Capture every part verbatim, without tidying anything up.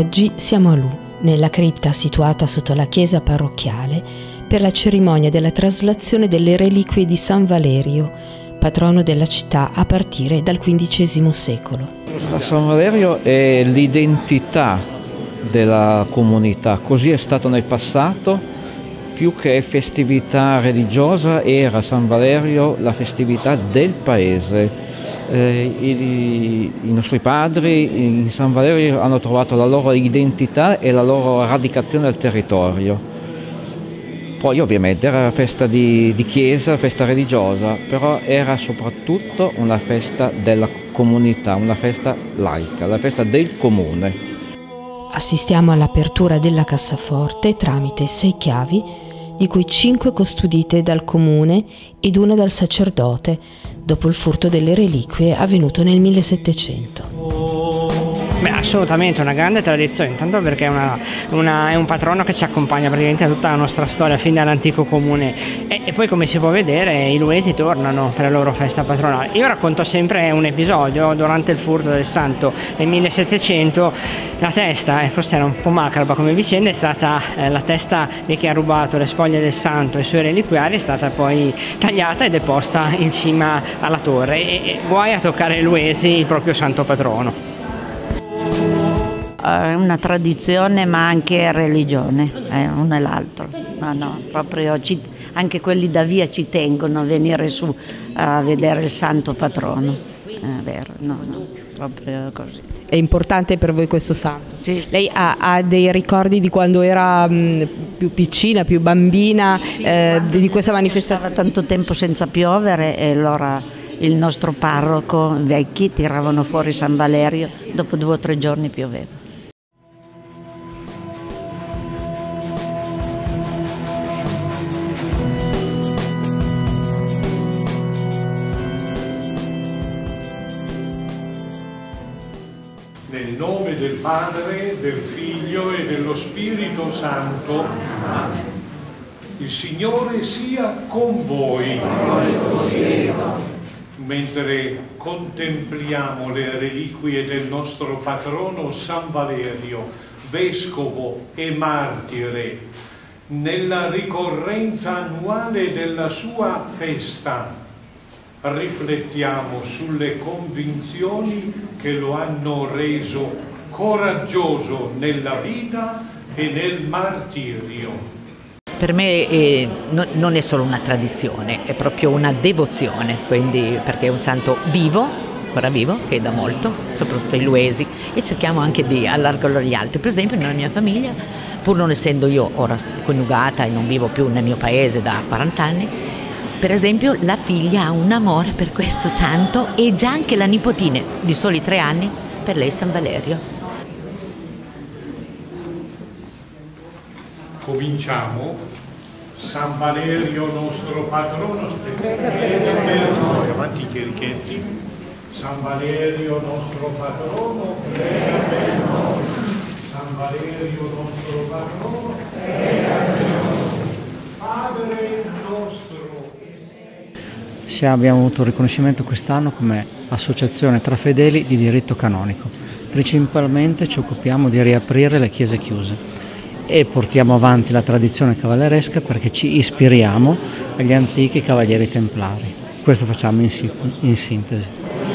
Oggi siamo a Lu, nella cripta situata sotto la chiesa parrocchiale, per la cerimonia della traslazione delle reliquie di San Valerio, patrono della città a partire dal quindicesimo secolo. San Valerio è l'identità della comunità, così è stato nel passato. Più che festività religiosa era San Valerio la festività del paese. Eh, i, i nostri padri in San Valerio hanno trovato la loro identità e la loro radicazione al territorio. Poi ovviamente era una festa di, di chiesa, festa religiosa, però era soprattutto una festa della comunità, una festa laica, la festa del comune. Assistiamo all'apertura della cassaforte tramite sei chiavi, di cui cinque custodite dal comune ed una dal sacerdote, dopo il furto delle reliquie avvenuto nel millesettecento. Beh, assolutamente una grande tradizione, intanto perché è, una, una, è un patrono che ci accompagna praticamente a tutta la nostra storia, fin dall'antico comune, e, e poi come si può vedere i luesi tornano per la loro festa patronale. Io racconto sempre un episodio: durante il furto del santo nel millesettecento, la testa, e forse era un po' macabra come vicenda, è stata eh, la testa di chi ha rubato le spoglie del santo e i suoi reliquiari, è stata poi tagliata e deposta in cima alla torre, e, e guai a toccare Luesi, il proprio santo patrono. È una tradizione ma anche religione, è uno e l'altro. No, no, proprio ci, anche quelli da via ci tengono a venire su a vedere il santo patrono. È vero, no, no, proprio così. È importante per voi questo santo? Sì. Lei ha, ha dei ricordi di quando era mh, più piccina, più bambina, sì, eh, di questa manifestazione? Stava tanto tempo senza piovere e allora il nostro parroco, vecchi, tiravano fuori San Valerio, dopo due o tre giorni pioveva. Nel nome del Padre, del Figlio e dello Spirito Santo. Il Signore sia con voi. Mentre contempliamo le reliquie del nostro patrono San Valerio, vescovo e martire, nella ricorrenza annuale della sua festa, riflettiamo sulle convinzioni che lo hanno reso coraggioso nella vita e nel martirio. Per me eh, no, non è solo una tradizione, è proprio una devozione, quindi, perché è un santo vivo, ancora vivo, che da molto, soprattutto i luesi, e cerchiamo anche di allargarlo agli altri. Per esempio nella mia famiglia, pur non essendo io ora coniugata e non vivo più nel mio paese da quaranta anni, per esempio la figlia ha un amore per questo santo e già anche la nipotina di soli tre anni, per lei San Valerio. Cominciamo. San Valerio nostro patrono, prega avanti i chierichetti. San Valerio nostro patrono, prega per noi. San Valerio nostro patrono, prega per noi. Padre nostro. Sì, abbiamo avuto un riconoscimento quest'anno come associazione tra fedeli di diritto canonico. Principalmente ci occupiamo di riaprire le chiese chiuse e portiamo avanti la tradizione cavalleresca perché ci ispiriamo agli antichi cavalieri templari. Questo facciamo in, in sintesi.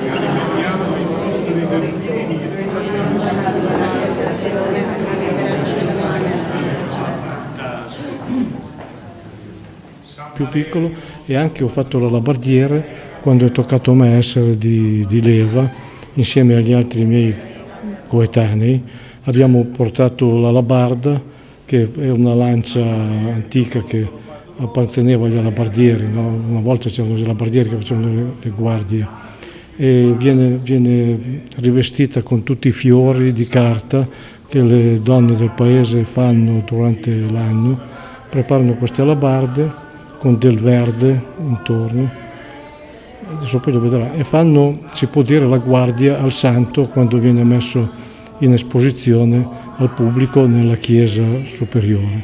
Più piccolo, e anche ho fatto l'alabardiere quando è toccato a me essere di, di leva insieme agli altri miei coetanei. Abbiamo portato l'alabarda, che è una lancia antica che apparteneva agli alabardieri, no? Una volta c'erano gli alabardieri che facevano le, le guardie, e viene, viene rivestita con tutti i fiori di carta che le donne del paese fanno durante l'anno. Preparano queste alabarde con del verde intorno, adesso poi lo vedrà, e fanno, si può dire, la guardia al santo quando viene messo in esposizione al pubblico nella chiesa superiore.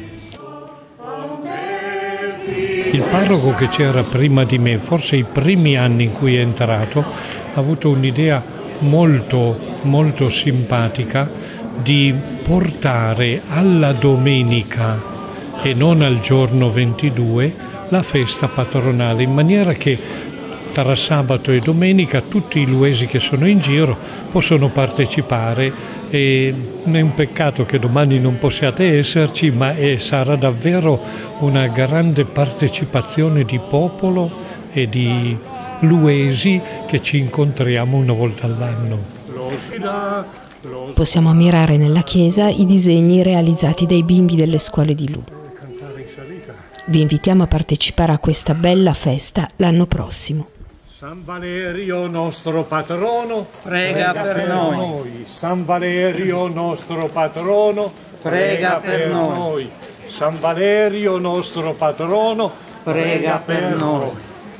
Il parroco che c'era prima di me, forse i primi anni in cui è entrato, ha avuto un'idea molto, molto simpatica di portare alla domenica e non al giorno ventidue la festa patronale, in maniera che tra sabato e domenica tutti i luesi che sono in giro possono partecipare. E è un peccato che domani non possiate esserci, ma è, sarà davvero una grande partecipazione di popolo e di luesi che ci incontriamo una volta all'anno. Possiamo ammirare nella chiesa i disegni realizzati dai bimbi delle scuole di Lu. Vi invitiamo a partecipare a questa bella festa l'anno prossimo. San Valerio nostro patrono, prega, prega per, per noi. noi. San Valerio nostro patrono, prega, prega per, per noi. noi. San Valerio nostro patrono, prega, prega per, per noi. noi.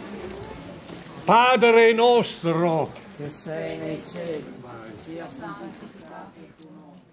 Padre nostro, che sei nei cieli, sia santificato il tuo nome.